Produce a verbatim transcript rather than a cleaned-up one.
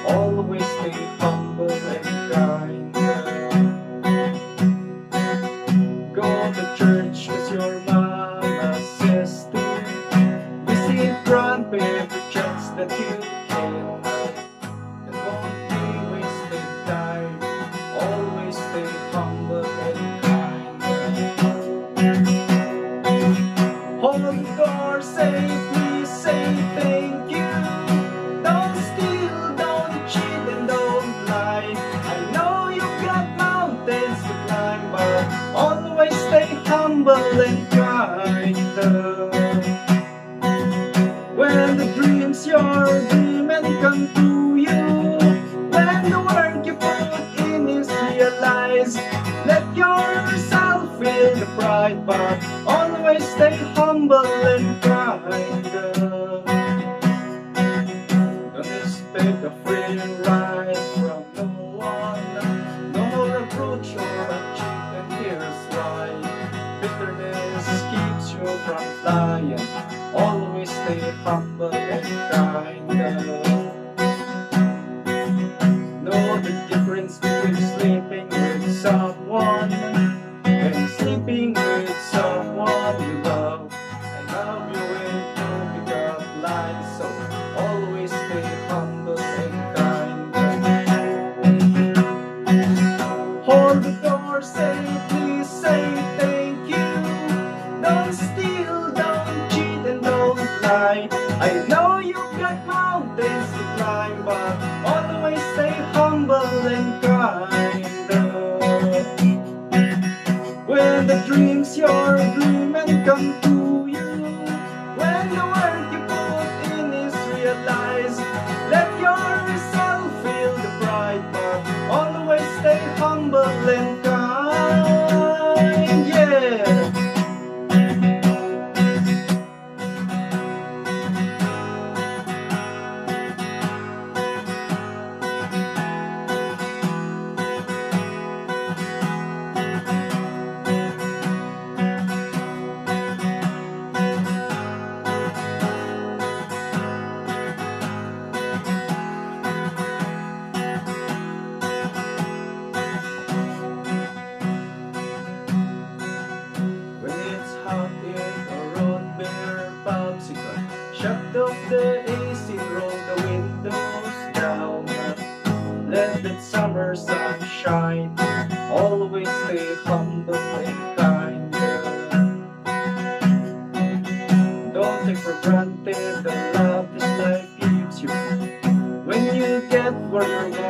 always stay humble and kind. Go to church as your mama says to. Visit grandparents checks that you can. That won't be wasted time. Always stay humble and kind. Hold the door, say please, say thank you. Don't steal, don't cheat, and don't lie. I know you've got mountains to climb, but always stay humble and kind. When the dreams you're dreaming come true you, when the work you put in is realized, let yourself feel the pride, but always stay humble and kind. Don't expect a free ride from no one, no reproach or a cheat, and here's why. Bitterness keeps you from flying. Always stay humble and kind. Know the difference between sleeping with someone and sleeping with someone you love. I love you when you pick up lines, so always stay humble and kind. Hold the door, say please, say thank you. Don't steal, don't cheat, and don't lie. I know you've got mountains to climb, but always stay humble and kind. When the dreams you're dreaming come true you, when the work you put in is realized, let yourself feel the pride, but always stay humble and kind. Yeah. Shut off the A C, roll the windows down. Let that summer sun shine. Always stay humble and kind. Don't take for granted the love this life gives you. When you get where you're going,